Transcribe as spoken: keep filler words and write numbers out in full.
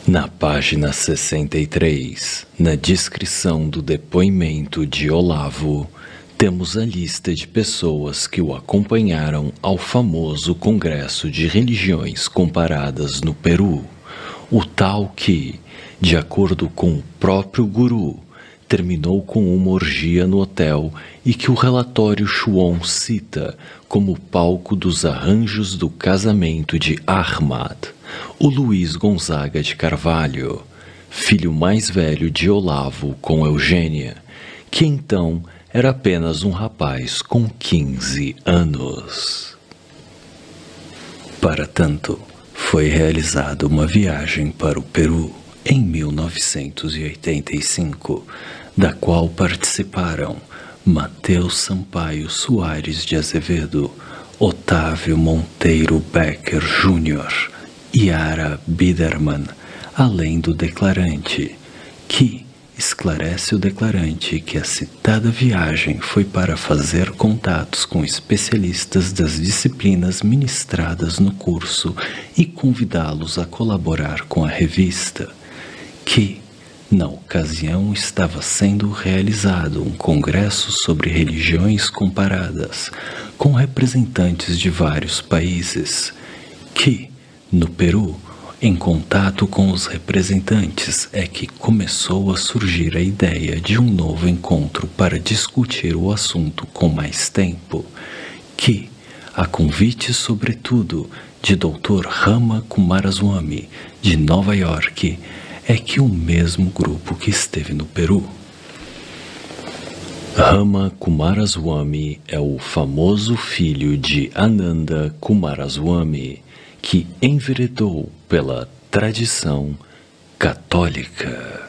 Na página sessenta e três, na descrição do depoimento de Olavo, temos a lista de pessoas que o acompanharam ao famoso Congresso de Religiões Comparadas no Peru, o tal que, de acordo com o próprio guru, terminou com uma orgia no hotel e que o relatório Schuon cita como palco dos arranjos do casamento de Ahmad, o Luiz Gonzaga de Carvalho, filho mais velho de Olavo com Eugênia, que então era apenas um rapaz com quinze anos. Para tanto, foi realizada uma viagem para o Peru em mil novecentos e oitenta e cinco, da qual participaram Mateus Sampaio Soares de Azevedo, Otávio Monteiro Becker Júnior, Yara Biderman, além do declarante, que esclarece o declarante que a citada viagem foi para fazer contatos com especialistas das disciplinas ministradas no curso e convidá-los a colaborar com a revista, que, na ocasião, estava sendo realizado um congresso sobre religiões comparadas com representantes de vários países, que, no Peru, em contato com os representantes, é que começou a surgir a ideia de um novo encontro para discutir o assunto com mais tempo, que, a convite sobretudo de doutor Rama Coomaraswamy, de Nova York, é que o mesmo grupo que esteve no Peru. Rama Coomaraswamy é o famoso filho de Ananda Coomaraswamy, que enveredou pela tradição católica.